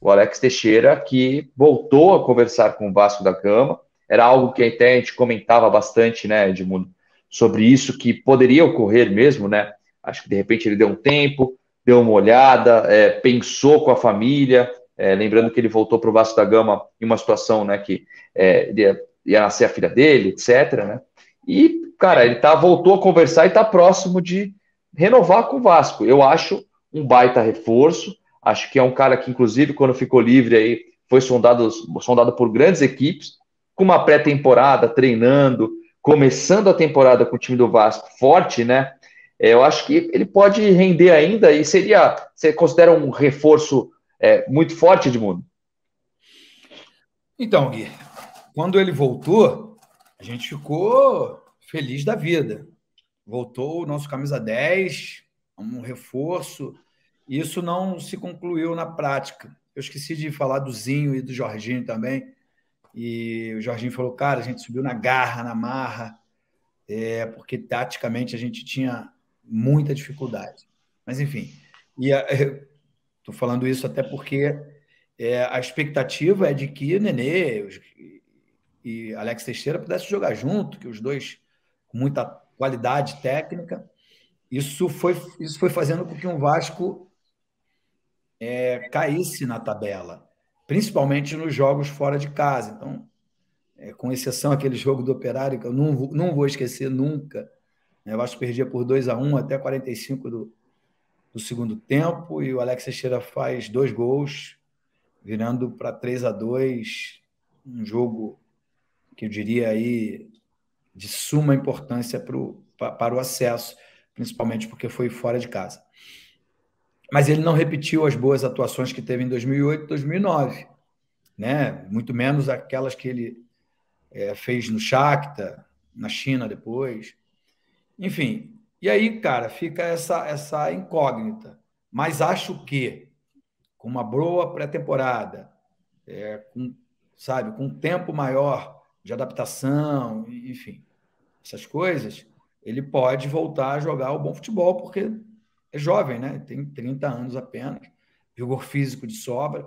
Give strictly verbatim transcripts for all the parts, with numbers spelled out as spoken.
o Alex Teixeira, que voltou a conversar com o Vasco da Gama. Era algo que até a gente comentava bastante, né, Edmundo, sobre isso, que poderia ocorrer mesmo, né? Acho que de repente ele deu um tempo, deu uma olhada, é, pensou com a família, é, lembrando que ele voltou para o Vasco da Gama em uma situação, né, que é, ia, ia nascer a filha dele, etcétera, né? E, cara, ele tá, voltou a conversar e está próximo de renovar com o Vasco. Eu acho um baita reforço, acho que é um cara que, inclusive, quando ficou livre aí, foi sondado, sondado por grandes equipes, com uma pré-temporada, treinando, começando a temporada com o time do Vasco forte, né? É, eu acho que ele pode render ainda e seria, você considera um reforço é, muito forte, Edmundo? Então, Gui, quando ele voltou, a gente ficou feliz da vida. Voltou o nosso camisa dez, um reforço. Isso não se concluiu na prática. Eu esqueci de falar do Zinho e do Jorginho também. E o Jorginho falou, cara, a gente subiu na garra, na marra, é, porque taticamente a gente tinha muita dificuldade. Mas, enfim, estou falando isso até porque é, a expectativa é de que Nenê e Alex Teixeira pudessem jogar junto, que os dois com muita qualidade técnica. Isso foi, isso foi fazendo com que o Vasco é, caísse na tabela, principalmente nos jogos fora de casa. Então, é, com exceção aquele jogo do Operário, que eu não, não vou esquecer nunca, né? O Vasco perdia por dois a um até quarenta e cinco do, do segundo tempo, e o Alex Teixeira faz dois gols, virando para três a dois, um jogo que eu diria aí de suma importância pro, para o acesso, principalmente porque foi fora de casa. Mas ele não repetiu as boas atuações que teve em dois mil e oito, dois mil e nove, né? Muito menos aquelas que ele é, fez no Shakhtar, na China depois. Enfim, e aí, cara, fica essa, essa incógnita. Mas acho que, com uma boa pré-temporada, é, com, sabe, com um tempo maior de adaptação, enfim, essas coisas, ele pode voltar a jogar o bom futebol, porque é jovem, né? Tem trinta anos apenas, vigor físico de sobra.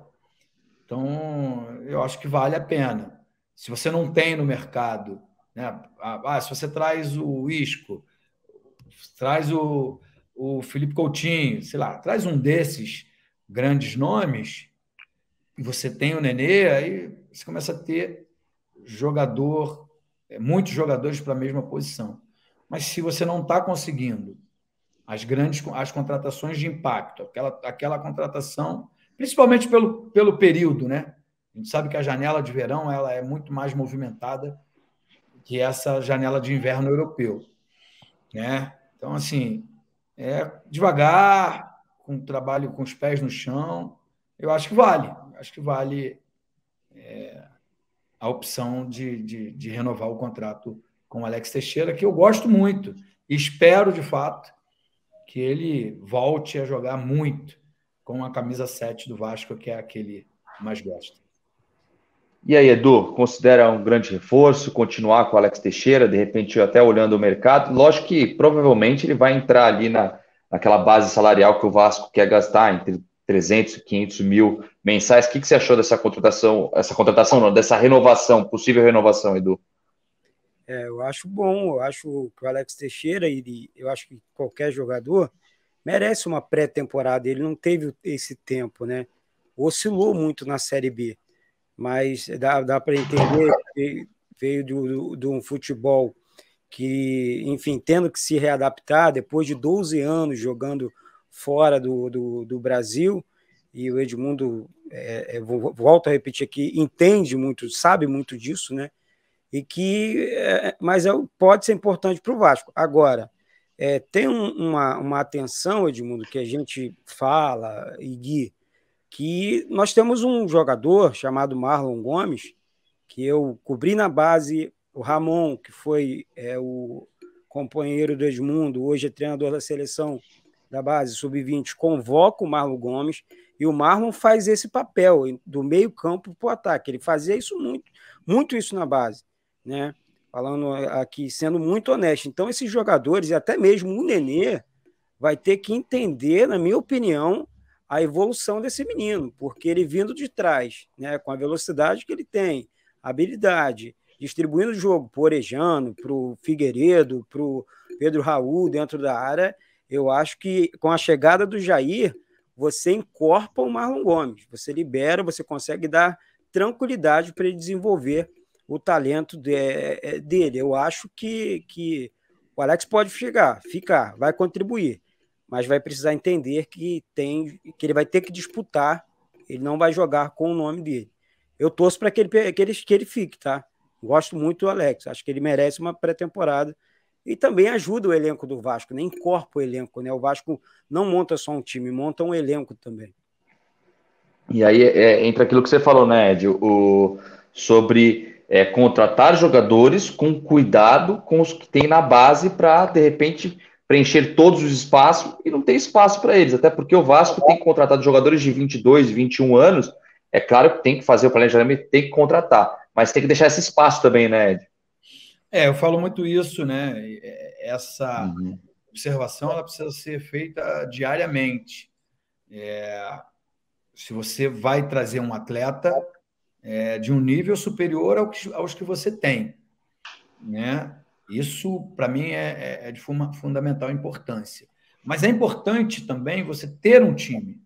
Então, eu acho que vale a pena. Se você não tem no mercado, né? Ah, se você traz o Isco, traz o, o Felipe Coutinho, sei lá, traz um desses grandes nomes, e você tem o Nenê, aí você começa a ter jogador, muitos jogadores para a mesma posição. Mas se você não está conseguindo as grandes as contratações de impacto, aquela, aquela contratação, principalmente pelo, pelo período, né? A gente sabe que a janela de verão ela é muito mais movimentada que essa janela de inverno europeu, né? Então, assim, é devagar, com trabalho com os pés no chão, eu acho que vale. Acho que vale é, a opção de, de, de renovar o contrato com o Alex Teixeira, que eu gosto muito. E espero, de fato, que ele volte a jogar muito com a camisa sete do Vasco, que é a que ele mais gosta. E aí, Edu, considera um grande reforço continuar com o Alex Teixeira, de repente até olhando o mercado? Lógico que provavelmente ele vai entrar ali na, naquela base salarial que o Vasco quer gastar, entre trezentos e quinhentos mil mensais. O que, que você achou dessa contratação, essa contratação não, dessa renovação, possível renovação, Edu? É, eu acho bom, eu acho que o Alex Teixeira, ele, eu acho que qualquer jogador merece uma pré-temporada, ele não teve esse tempo, né? Oscilou muito na Série B, mas dá, dá para entender que veio de um futebol que, enfim, tendo que se readaptar depois de doze anos jogando fora do, do, do Brasil, e o Edmundo, é, é, volto a repetir aqui, entende muito, sabe muito disso, né? E que, é, mas é, pode ser importante para o Vasco. Agora, é, tem um, uma, uma atenção, Edmundo, que a gente fala, e Gui, que nós temos um jogador chamado Marlon Gomes, que eu cobri na base, o Ramon, que foi é, o companheiro do Edmundo, hoje é treinador da seleção da base sub vinte, convoca o Marlon Gomes, e o Marlon faz esse papel do meio campo para o ataque. Ele fazia isso muito, muito isso na base, né? Falando aqui, sendo muito honesto. Então, esses jogadores, e até mesmo o Nenê, vai ter que entender, na minha opinião, a evolução desse menino, porque ele vindo de trás, né, com a velocidade que ele tem, a habilidade, distribuindo o jogo para o Orejano, para o Figueiredo, para o Pedro Raul dentro da área, eu acho que com a chegada do Jair, você encorpa o Marlon Gomes, você libera, você consegue dar tranquilidade para ele desenvolver o talento de, dele. Eu acho que, que o Alex pode chegar, ficar, vai contribuir, mas vai precisar entender que, tem, que ele vai ter que disputar, ele não vai jogar com o nome dele. Eu torço para que ele, que, ele, que ele fique, tá? Gosto muito do Alex, acho que ele merece uma pré-temporada e também ajuda o elenco do Vasco, nem encorpa o elenco, né? O Vasco não monta só um time, monta um elenco também. E aí é, entra aquilo que você falou, né, Ed, o, sobre é, contratar jogadores com cuidado com os que tem na base para, de repente, preencher todos os espaços, e não tem espaço para eles, até porque o Vasco tem contratado jogadores de vinte e dois, vinte e um anos, é claro que tem que fazer o planejamento, tem que contratar, mas tem que deixar esse espaço também, né, Ed? É, eu falo muito isso, né? Essa uhum. observação ela precisa ser feita diariamente. É, se você vai trazer um atleta é, de um nível superior ao que, aos que você tem, né? Isso, para mim, é, é de fuma, fundamental importância. Mas é importante também você ter um time,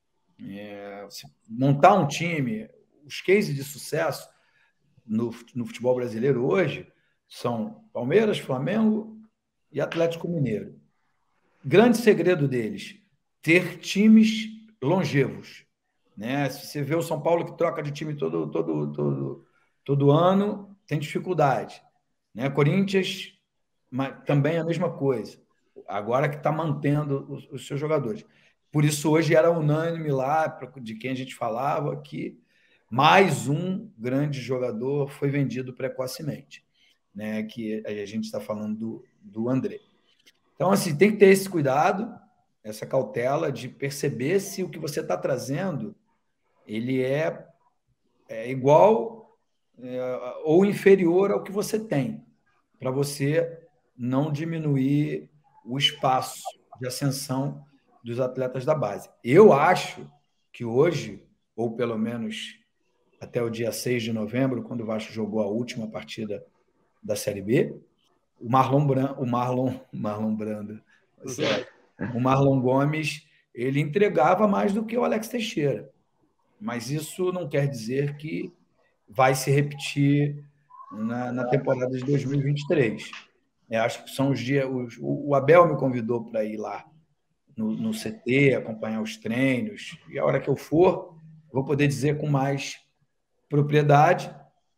é, montar um time. Os cases de sucesso no, no futebol brasileiro hoje são Palmeiras, Flamengo e Atlético Mineiro. Grande segredo deles, ter times longevos, né? Se você vê o São Paulo que troca de time todo, todo, todo, todo ano, tem dificuldade, né? Corinthians, mas também a mesma coisa, agora que está mantendo os, os seus jogadores. Por isso, hoje era unânime lá, de quem a gente falava, que mais um grande jogador foi vendido precocemente, né? Que a gente está falando do, do André. Então, assim, tem que ter esse cuidado, essa cautela de perceber se o que você está trazendo ele é, é igual é, ou inferior ao que você tem, para você não diminuir o espaço de ascensão dos atletas da base. Eu acho que hoje, ou pelo menos até o dia seis de novembro, quando o Vasco jogou a última partida da Série B, o Marlon Brando, o Marlon, Marlon Brando, sério, o Marlon Gomes, ele entregava mais do que o Alex Teixeira. Mas isso não quer dizer que vai se repetir na, na temporada de dois mil e vinte e três. Eu acho que são os dias. Os, o, o Abel me convidou para ir lá no, no C T, acompanhar os treinos, e a hora que eu for, vou poder dizer com mais propriedade,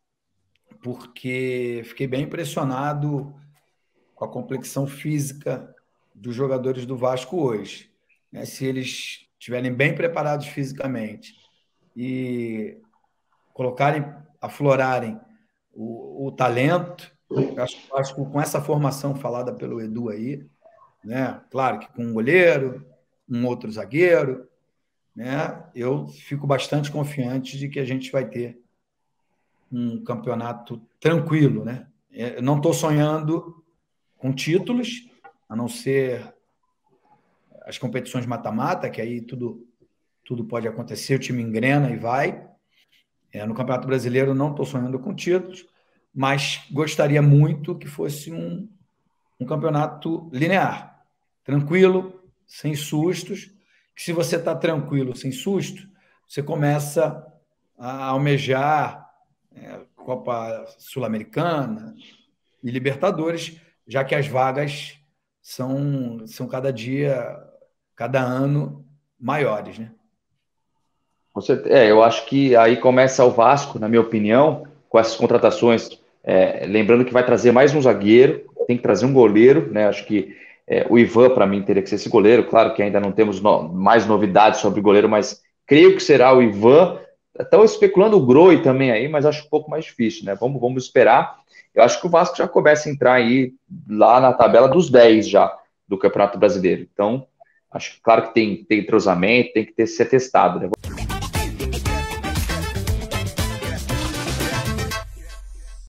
porque fiquei bem impressionado com a complexão física dos jogadores do Vasco hoje. Né? Se eles estiverem bem preparados fisicamente e colocarem, aflorarem o, o talento, eu acho, acho que com essa formação falada pelo Edu aí, né? Claro que com um goleiro, um outro zagueiro, né? Eu fico bastante confiante de que a gente vai ter um campeonato tranquilo, né? Eu não estou sonhando com títulos, a não ser as competições mata-mata, que aí tudo, tudo pode acontecer, o time engrena e vai. É, no Campeonato Brasileiro não estou sonhando com títulos, mas gostaria muito que fosse um, um campeonato linear, tranquilo, sem sustos, que se você está tranquilo, sem susto, você começa a almejar é, Copa Sul-Americana e Libertadores, já que as vagas são, são cada dia, cada ano maiores, né? Você, é, eu acho que aí começa o Vasco, na minha opinião, com essas contratações, é, lembrando que vai trazer mais um zagueiro, tem que trazer um goleiro, né? Acho que é, o Ivan, para mim, teria que ser esse goleiro. Claro que ainda não temos no, mais novidades sobre o goleiro, mas creio que será o Ivan. Estão especulando o Groi também aí, mas acho um pouco mais difícil, né? Vamos, vamos esperar. Eu acho que o Vasco já começa a entrar aí lá na tabela dos dez já do Campeonato Brasileiro. Então, acho que claro que tem, tem entrosamento, tem que ter, ser testado, né?